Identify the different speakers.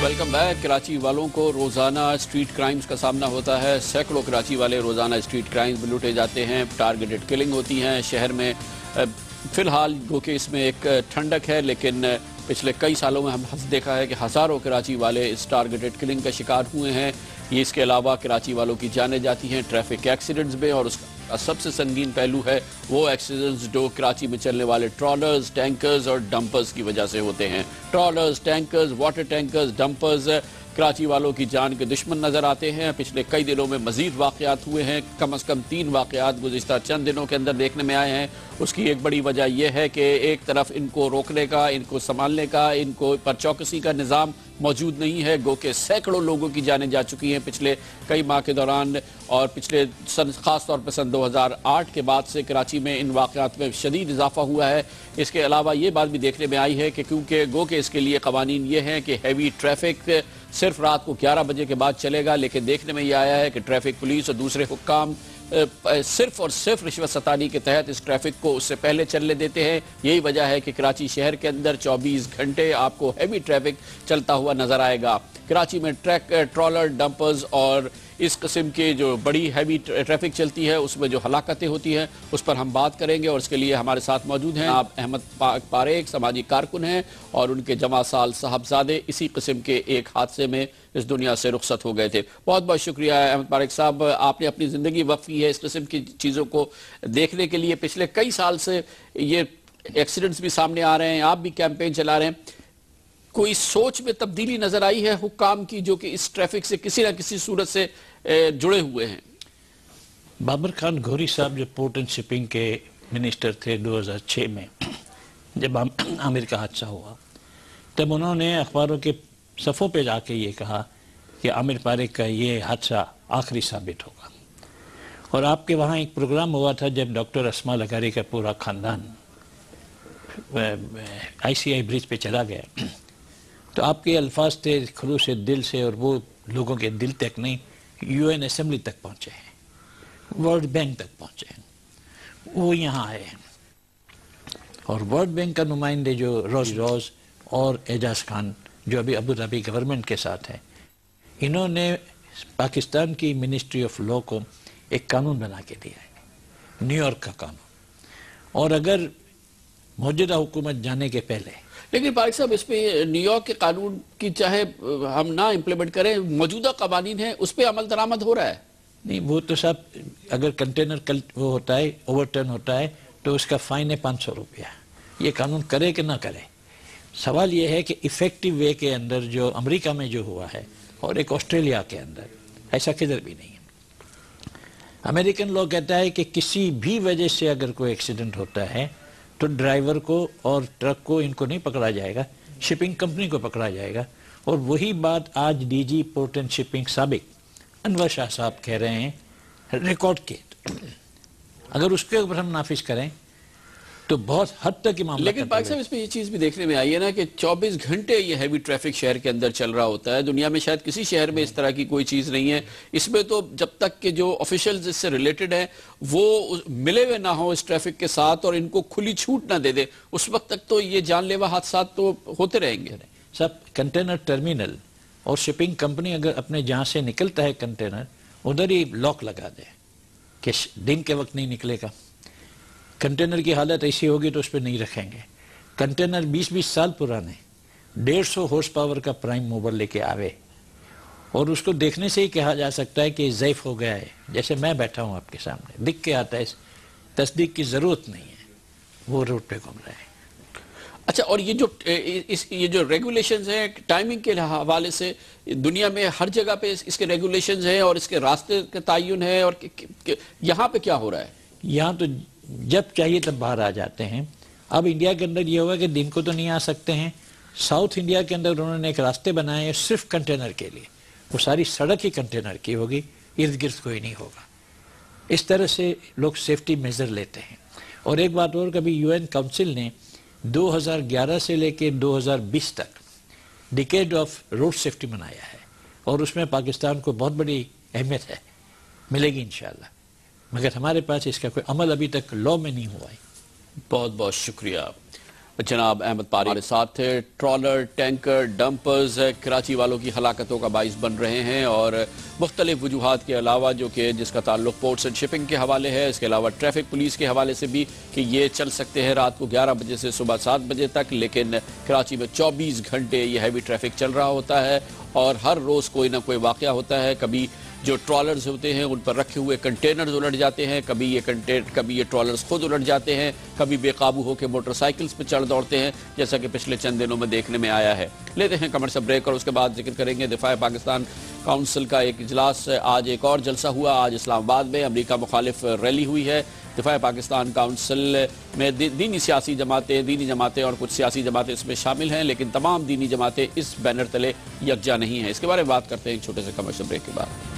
Speaker 1: Welcome back. Karachi वालों को रोज़ाना स्ट्रीट क्राइम्स का सामना होता है। सैकड़ों कराची वाले रोज़ाना स्ट्रीट क्राइम्स में लूटे जाते हैं, टारगेटेड किलिंग होती हैं शहर में। फ़िलहाल गो कि इसमें एक ठंडक है, लेकिन पिछले कई सालों में हम देखा है कि हज़ारों कराची वाले इस टारगेटेड किलिंग का शिकार हुए हैं। ये इसके अलावा कराची वालों की जानें जाती हैं ट्रैफिक एक्सीडेंट्स में, और उसका सबसे संगीन पहलू है वो एक्सीडेंट्स जो कराची में चलने वाले ट्रॉलर्स, टैंकर्स और डंपर्स की वजह से होते हैं। Trawlers, tankers, water tankers, dumpers Karachi वालों की जान के दुश्मन नजर आते हैं। पिछले कई दिनों में मजीद वाक़यात हुए हैं। कम से कम 3 वाक़यात गुज़िश्ता चंद दिनों के अंदर देखने में आए हैं। उसकी एक बड़ी वजह यह है कि एक तरफ इनको रोकने का, इनको संभालने का, इनको पर चौकसी का निज़ाम मौजूद नहीं है। गो के सैकड़ों लोगों की जानें जा चुकी हैं पिछले कई माह के दौरान, और पिछले ख़ास तौर पर सन 2008 के बाद से कराची में इन वाक़यात में शदीद इजाफा हुआ है। इसके अलावा ये बात भी देखने में आई है कि क्योंकि गो के इसके लिए क़वानीन ये हैं कि हैवी ट्रैफिक सिर्फ रात को 11 बजे के बाद चलेगा, लेकिन देखने में ये आया है कि ट्रैफिक पुलिस और दूसरे हुक्काम सिर्फ और सिर्फ रिश्वत सतानी के तहत इस ट्रैफिक को उससे पहले चलने देते हैं। यही वजह है कि कराची शहर के अंदर 24 घंटे आपको हैवी ट्रैफिक चलता हुआ नजर आएगा। कराची में ट्रॉलर, डंपर्स और इस किस्म के जो बड़ी हैवी ट्रैफिक चलती है उसमें जो हलाकतें होती हैं उस पर हम बात करेंगे, और इसके लिए हमारे साथ मौजूद हैं आप अहमद पारेख, समाजी कारकुन हैं, और उनके जमा साल साहबजादे इसी किस्म के एक हादसे में इस दुनिया से रुखसत हो गए थे। बहुत बहुत शुक्रिया अहमद पारेख साहब, आपने अपनी ज़िंदगी वक्फ की है इस किस्म की चीज़ों को देखने के लिए। पिछले कई साल से ये एक्सीडेंट्स भी सामने आ रहे हैं, आप भी कैंपेन चला रहे हैं। कोई सोच में तब्दीली नजर आई है हुक्काम की जो कि इस ट्रैफिक से किसी न किसी सूरत से जुड़े हुए हैं?
Speaker 2: बाबर खान घोरी साहब जो पोर्ट एंड शिपिंग के मिनिस्टर थे 2006 में, जब आमिर का हादसा हुआ, तब उन्होंने अखबारों के सफ़ों पे जाके ये कहा कि आमिर पारेख का ये हादसा आखिरी साबित होगा। और आपके वहाँ एक प्रोग्राम हुआ था जब डॉक्टर अस्मा लगारी का पूरा ख़ानदान ICI ब्रिज पे चला गया, तो आपके अल्फाज थे खुलूस दिल से, और वो लोगों के दिल तक नहीं, UN असेंबली तक पहुँचे हैं, वर्ल्ड बैंक तक पहुँचे हैं, वो यहाँ आए हैं। और वर्ल्ड बैंक का नुमाइंदे जो रोज और एजाज खान जो अभी अबू धाबी गवर्नमेंट के साथ हैं, इन्होंने पाकिस्तान की मिनिस्ट्री ऑफ लॉ को एक कानून बना के दिया है, न्यूयॉर्क का कानून। और अगर मौजूदा हुकूमत जाने के पहले,
Speaker 1: लेकिन पारेख साहब इसमें न्यूयॉर्क के कानून की चाहे हम ना इम्प्लीमेंट करें, मौजूदा कवानीन है उस पर अमल दरामद हो रहा है?
Speaker 2: नहीं, वो तो साहब अगर कंटेनर वो होता है, ओवरटर्न होता है, तो उसका फाइन है 500 रुपया। ये कानून करे कि ना करे, सवाल ये है कि इफेक्टिव वे के अंदर जो अमेरिका में जो हुआ है और एक ऑस्ट्रेलिया के अंदर, ऐसा किधर भी नहीं है। अमेरिकन लॉ कहता है कि किसी भी वजह से अगर कोई एक्सीडेंट होता है तो ड्राइवर को और ट्रक को, इनको नहीं पकड़ा जाएगा, शिपिंग कंपनी को पकड़ा जाएगा। और वही बात आज DG पोर्ट एंड शिपिंग साबिक अनवर शाह साहब कह रहे हैं रिकॉर्ड के। अगर उसके ऊपर हम नाफिज करें तो बहुत हद तक की मामला।
Speaker 1: लेकिन पाकिस्तान इसमें ये चीज़ भी देखने में आई है ना कि 24 घंटे ये हैवी ट्रैफिक शहर के अंदर चल रहा होता है। दुनिया में शायद किसी शहर में इस तरह की कोई चीज़ नहीं है। इसमें तो जब तक के जो ऑफिशियल्स इससे रिलेटेड हैं वो मिले हुए ना हो इस ट्रैफिक के साथ और इनको खुली छूट ना दे दे, उस वक्त तक तो ये जानलेवा हादसा तो होते रहेंगे।
Speaker 2: सब कंटेनर टर्मिनल और शिपिंग कंपनी अगर अपने जहाँ से निकलता है कंटेनर, उधर ही लॉक लगा दे कि दिन के वक्त नहीं निकलेगा। कंटेनर की हालत ऐसी होगी तो उस पर नहीं रखेंगे। कंटेनर 20-20 साल पुराने 150 हॉर्स पावर का प्राइम मूवर लेके आवे, और उसको देखने से ही कहा जा सकता है कि ज़ैफ हो गया है। जैसे मैं बैठा हूँ आपके सामने, दिख के आता है, तस्दीक की ज़रूरत नहीं है, वो रोड पे घूम रहा है।
Speaker 1: अच्छा, और ये जो रेगुलेशंस हैं टाइमिंग के हवाले से दुनिया में हर जगह पे इसके रेगुलेशंस हैं और इसके रास्ते का तयन है, और यहाँ पे क्या हो रहा है?
Speaker 2: यहाँ तो जब चाहिए तब बाहर आ जाते हैं। अब इंडिया के अंदर ये हुआ कि दिन को तो नहीं आ सकते हैं। साउथ इंडिया के अंदर उन्होंने एक रास्ते बनाए हैं सिर्फ कंटेनर के लिए, वो सारी सड़क ही कंटेनर की होगी, इर्द गिर्द कोई नहीं होगा। इस तरह से लोग सेफ्टी मेजर लेते हैं। और एक बात और, कभी UN काउंसिल ने 2011 से लेकर 2020 तक डिकेड ऑफ रोड सेफ्टी मनाया है, और उसमें पाकिस्तान को बहुत बड़ी अहमियत है, मिलेगी इंशाअल्लाह, मगर हमारे पास इसका कोई अमल अभी तक लॉ में नहीं हुआ है।
Speaker 1: बहुत बहुत शुक्रिया। جناب احمد پاری ہمارے ساتھ تھے۔ ٹرالر، ٹینکر، ڈمپرز کراچی والوں کی ہلاکتوں کا باعث بن رہے ہیں، اور مختلف وجوہات کے علاوہ جو کہ جس کا تعلق پورٹس اینڈ شپنگ کے حوالے ہے، اس کے علاوہ ٹریفک پولیس کے حوالے سے بھی کہ یہ چل سکتے ہیں رات کو 11 بجے سے صبح 7 بجے تک، لیکن کراچی میں 24 گھنٹے یہ ہیوی ٹریفک چل رہا ہوتا ہے اور ہر روز کوئی نہ کوئی واقعہ ہوتا ہے۔ کبھی جو ٹرالرز ہوتے ہیں ان پر رکھے ہوئے کنٹینرز الٹ جاتے ہیں، کبھی یہ ٹرالرز خود الٹ جاتے ہیں، کبھی بے قابو ہو کے موٹر سائیکلز پہ چڑھ دوڑتے ہیں، جیسا کہ پچھلے چند دنوں میں دیکھنے میں آیا ہے۔ لیتے ہیں کمرشل بریک اور اس کے بعد ذکر کریں گے دفاع پاکستان کونسل کا ایک اجلاس۔ آج ایک اور جلسہ ہوا، آج اسلام آباد میں امریکہ مخالف ریلی ہوئی ہے۔ دفاع پاکستان کونسل میں دینی سیاسی جماعتیں اور کچھ سیاسی جماعتیں اس میں شامل ہیں، لیکن تمام دینی جماعتیں اس بینر تلے یکجا نہیں ہیں۔ اس کے بارے میں بات کرتے ہیں ایک چھوٹے سے کمرشل بریک کے بعد۔